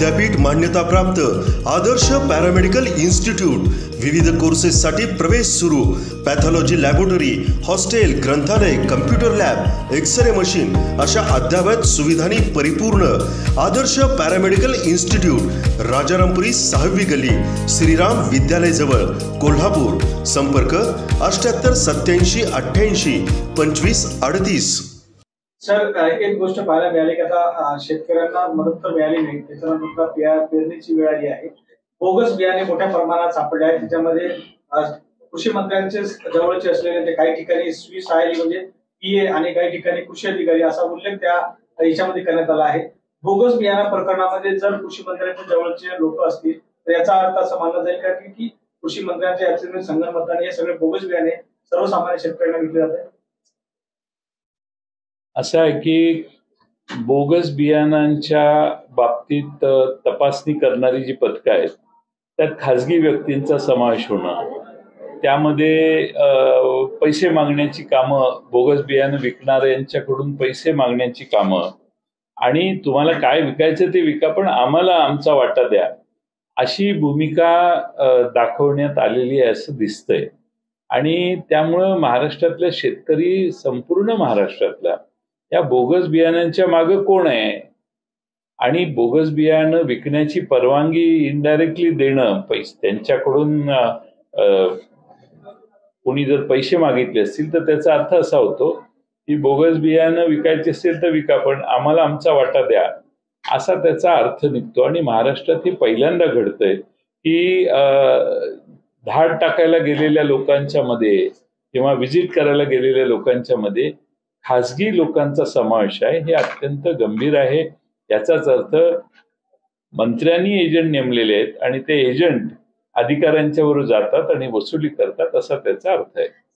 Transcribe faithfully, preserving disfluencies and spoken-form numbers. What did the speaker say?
विद्यापीठ मान्यताप्राप्त आदर्श paramedical institute. विविध कोर्सेससाठी प्रवेश सुरू। पॅथॉलॉजी लॅबोरेटरी, हॉस्टेल, ग्रंथालय, कम्प्युटर लॅब, एक्स-रे मशीन अशा अद्ययावत सुविधांनी परिपूर्ण आदर्श पॅरामेडिकल इन्स्टिट्यूट, राजारामपुरी सहावी गली, श्रीराम विद्यालय जवळ, कोल्हापूर। संपर्क अठ्ठ्याहत्तर सत्याऐंशी अठ्ठ्याऐंशी पंचवीस अडतीस। सर, एक गोष्ट पाहायला मिळाली की आता शेतकऱ्यांना मदत तर मिळाली नाही, त्याच्यानंतर पेरणीची वेळ आली आहे। बोगस बियाणे मोठ्या प्रमाणात सापडले आहेत। त्याच्यामध्ये कृषी मंत्र्यांचे जवळचे असलेले ते काही ठिकाणी स्वीस आय म्हणजे पीए आणि काही ठिकाणी कृषी अधिकारी असा उल्लेख त्या याच्यामध्ये करण्यात आला आहे। बोगस बियाणा प्रकरणामध्ये जर कृषी मंत्र्यांच्या जवळचे लोक असतील तर याचा अर्थ असा मानला जाईल का की कृषी मंत्र्यांच्या याचे संगनमताने हे सगळे बोगस बियाणे सर्वसामान्य शेतकऱ्यांना विकले जात आहेत? असं आहे की बोगस बियाणांच्या बाबतीत तपासणी करणारी जी पथकं आहेत त्यात खाजगी व्यक्तींचा समावेश होणं, त्यामध्ये पैसे मागण्याची कामं, बोगस बियाणं विकणाऱ्यांच्याकडून पैसे मागण्याची कामं आणि तुम्हाला काय विकायचं ते विका पण आम्हाला आमचा वाटा द्या, अशी भूमिका दाखवण्यात आलेली आहे असं दिसतंय। आणि त्यामुळं महाराष्ट्रातल्या शेतकरी, संपूर्ण महाराष्ट्रातल्या या बोगस बियाण्यांच्या मागे कोण आहे आणि बोगस बियाणं विकण्याची परवानगी इनडायरेक्टली देणं, पैसे त्यांच्याकडून कोणी जर पैसे मागितले असतील तर त्याचा अर्थ असा होतो की बोगस बियाणं विकायचे असेल तर विका पण आम्हाला आमचा वाटा द्या, असा त्याचा अर्थ निघतो। आणि महाराष्ट्रात हे पहिल्यांदा घडतंय की धाड टाकायला गेलेल्या लोकांच्या मध्ये किंवा व्हिजिट करायला गेलेल्या लोकांच्या मध्ये खासगी लोकांचा समावेश आहे। हे अत्यंत गंभीर आहे। याचाच अर्थ मंत्र्यांनी एजंट नेमलेले आहेत आणि ते एजंट अधिकाऱ्यांच्या बरोबर जातात आणि वसुली करतात, असा त्याचा अर्थ आहे।